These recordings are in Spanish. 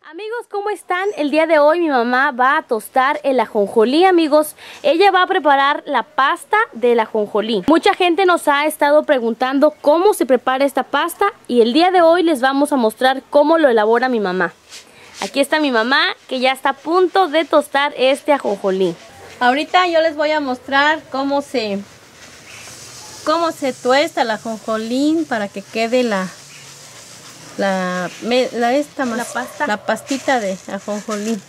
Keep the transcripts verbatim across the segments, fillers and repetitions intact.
Amigos, ¿cómo están? El día de hoy mi mamá va a tostar el ajonjolí, amigos. Ella va a preparar la pasta del ajonjolí. Mucha gente nos ha estado preguntando cómo se prepara esta pasta y el día de hoy les vamos a mostrar cómo lo elabora mi mamá. Aquí está mi mamá, que ya está a punto de tostar este ajonjolí. Ahorita yo les voy a mostrar cómo se cómo se tuesta el ajonjolí para que quede la La, la, esta más, la, pasta. la pastita de ajonjolí.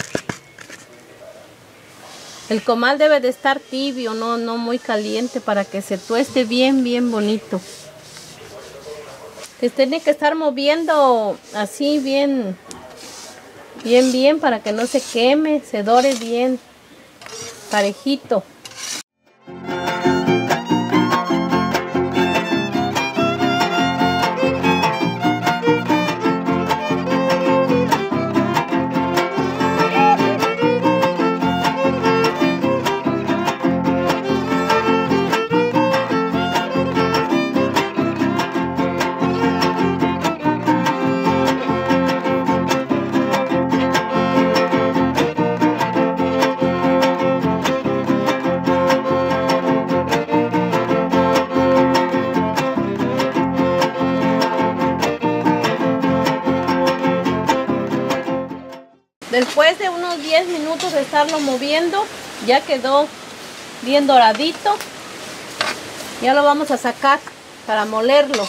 El comal debe de estar tibio, no, no muy caliente, para que se tueste bien, bien bonito. Se tiene que estar moviendo así bien, bien, bien, para que no se queme, se dore bien, parejito. Después de unos diez minutos de estarlo moviendo, ya quedó bien doradito. Ya lo vamos a sacar para molerlo.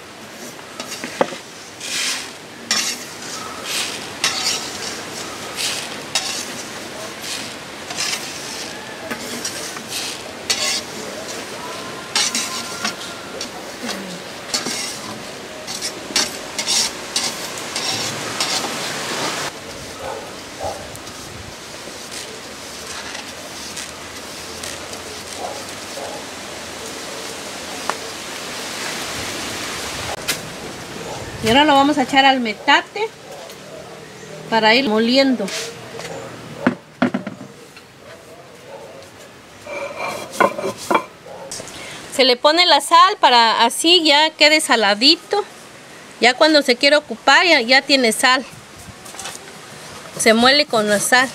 Y ahora lo vamos a echar al metate para ir moliendo. Se le pone la sal para así ya quede saladito. Ya cuando se quiere ocupar ya, ya tiene sal. Se muele con la sal.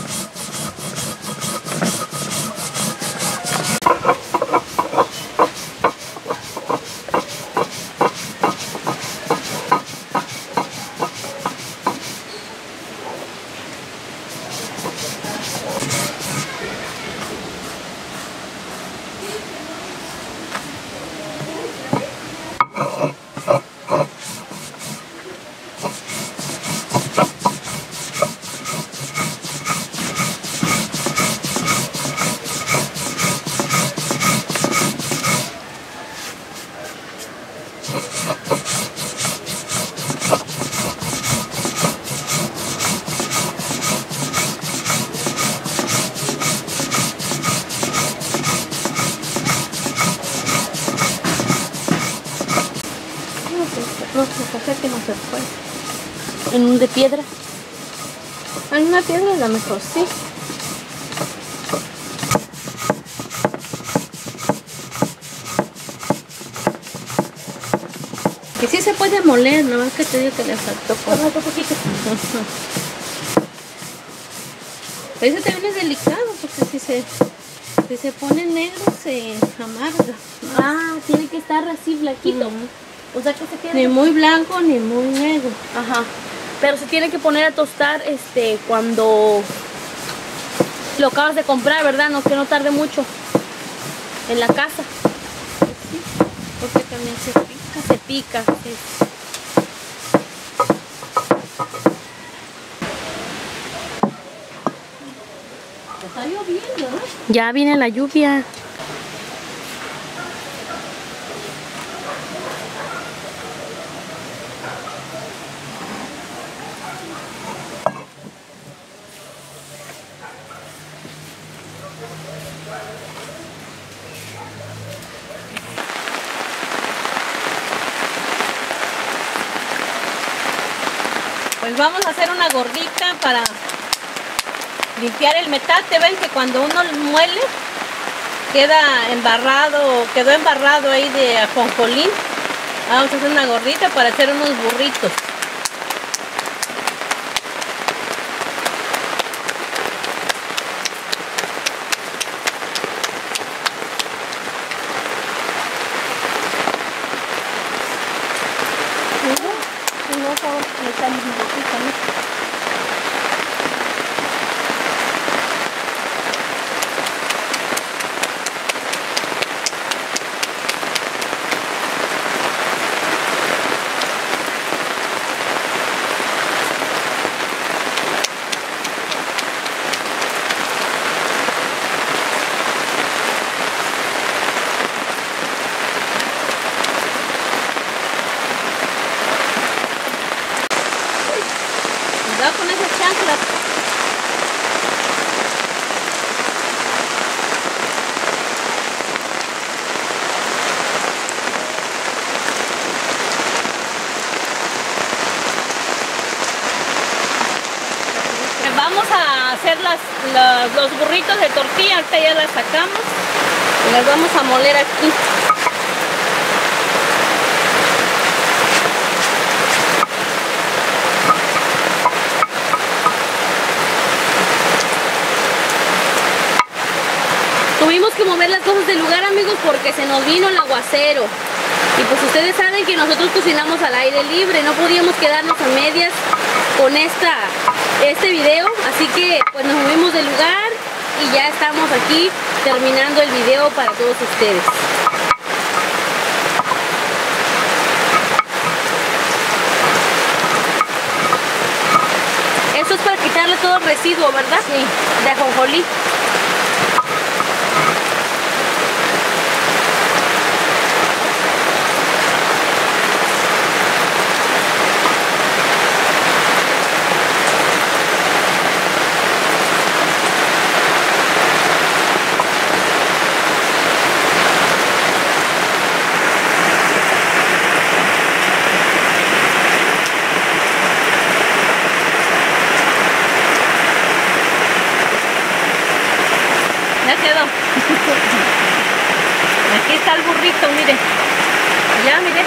No, sé que no se puede. ¿En un de piedra? En una piedra a lo mejor sí. Que sí se puede moler, no es que te digo que le faltó un poquito. Pero eso también es delicado, porque si se, si se pone negro se amarga. Ah, tiene que estar así blanquito. Mm. O sea que se tiene ni muy blanco ni muy negro. Ajá. Pero se tiene que poner a tostar este cuando lo acabas de comprar, ¿verdad? No, que no tarde mucho en la casa. Sí, porque también se pica. Se pica, sí. Está lloviendo, ¿no? Ya viene la lluvia. Pues vamos a hacer una gordita para limpiar el metate. Ven que cuando uno muele queda embarrado, quedó embarrado ahí de ajonjolí. Vamos a hacer una gordita para hacer unos burritos. Cuidado con esas chanclas. Vamos a hacer las, las, los burritos de tortilla. Ahorita ya las sacamos y las vamos a moler aquí. Tuvimos que mover las cosas del lugar, amigos, porque se nos vino el aguacero. Y pues ustedes saben que nosotros cocinamos al aire libre, no podíamos quedarnos a medias con esta, este video, así que pues nos movimos del lugar y ya estamos aquí terminando el video para todos ustedes. Esto es para quitarle todo el residuo, ¿verdad? Sí. De ajonjolí. Ya quedó. Aquí está el burrito, mire. Ya, mire.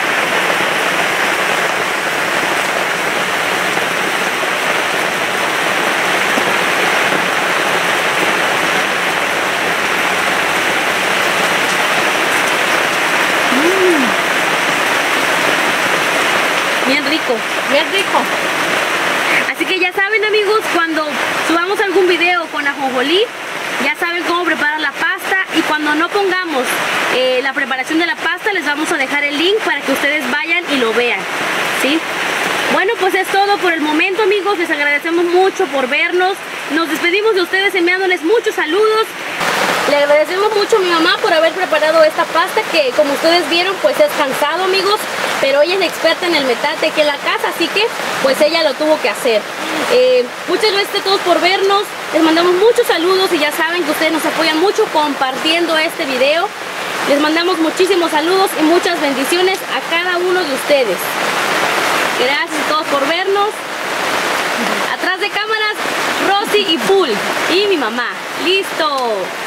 Mm. Bien rico. Bien rico. Así que ya saben, amigos, cuando subamos algún video con ajonjolí, ya saben cómo preparar la pasta, y cuando no pongamos eh, la preparación de la pasta, les vamos a dejar el link para que ustedes vayan y lo vean, ¿sí? Bueno, pues es todo por el momento, amigos. Les agradecemos mucho por vernos. Nos despedimos de ustedes enviándoles muchos saludos. Le agradecemos mucho a mi mamá por haber preparado esta pasta, que como ustedes vieron pues es cansado, amigos, pero ella es la experta en el metate aquí en la casa, así que pues ella lo tuvo que hacer. Eh, muchas gracias a todos por vernos, les mandamos muchos saludos y ya saben que ustedes nos apoyan mucho compartiendo este video. Les mandamos muchísimos saludos y muchas bendiciones a cada uno de ustedes. Gracias a todos por vernos. Atrás de cámaras, Rosy y Pool y mi mamá. ¡Listo!